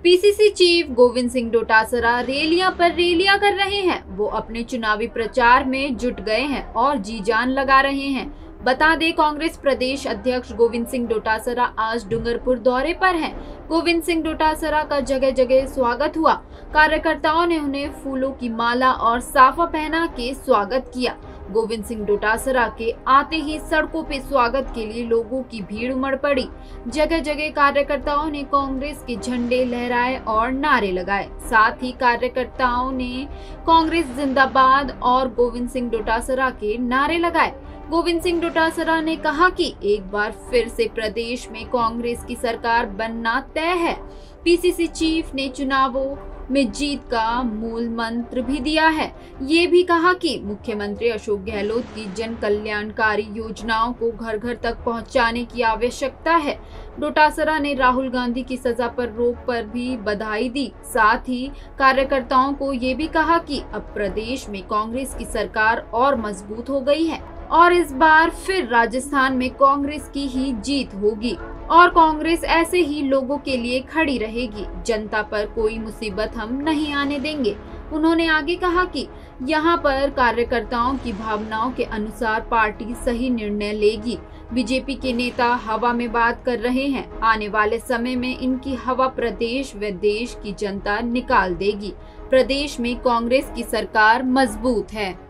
PCC chief Govind Singh Dotasra रैलियां पर रैलियां कर रहे हैं। वो अपने चुनावी प्रचार में जुट गए हैं और जी जान लगा रहे हैं। बता दें, कांग्रेस प्रदेश अध्यक्ष गोविंद सिंह डोटासरा आज डूंगरपुर दौरे पर हैं। गोविंद सिंह डोटासरा का जगह जगह स्वागत हुआ। कार्यकर्ताओं ने उन्हें फूलों की माला और साफा पहना के स्वागत किया। गोविंद सिंह डोटासरा के आते ही सड़कों पे स्वागत के लिए लोगों की भीड़ उमड़ पड़ी। जगह जगह कार्यकर्ताओं ने कांग्रेस के झंडे लहराए और नारे लगाए। साथ ही कार्यकर्ताओं ने कांग्रेस जिंदाबाद और गोविंद सिंह डोटासरा के नारे लगाए। गोविंद सिंह डोटासरा ने कहा कि एक बार फिर से प्रदेश में कांग्रेस की सरकार बनना तय है। पीसीसी चीफ ने चुनावों में जीत का मूल मंत्र भी दिया है। ये भी कहा कि मुख्यमंत्री अशोक गहलोत की जन कल्याणकारी योजनाओं को घर घर तक पहुंचाने की आवश्यकता है। डोटासरा ने राहुल गांधी की सजा पर रोक पर भी बधाई दी। साथ ही कार्यकर्ताओं को ये भी कहा कि अब प्रदेश में कांग्रेस की सरकार और मजबूत हो गई है और इस बार फिर राजस्थान में कांग्रेस की ही जीत होगी और कांग्रेस ऐसे ही लोगों के लिए खड़ी रहेगी। जनता पर कोई मुसीबत हम नहीं आने देंगे। उन्होंने आगे कहा कि यहाँ पर कार्यकर्ताओं की भावनाओं के अनुसार पार्टी सही निर्णय लेगी। बीजेपी के नेता हवा में बात कर रहे हैं। आने वाले समय में इनकी हवा प्रदेश व देश की जनता निकाल देगी। प्रदेश में कांग्रेस की सरकार मजबूत है।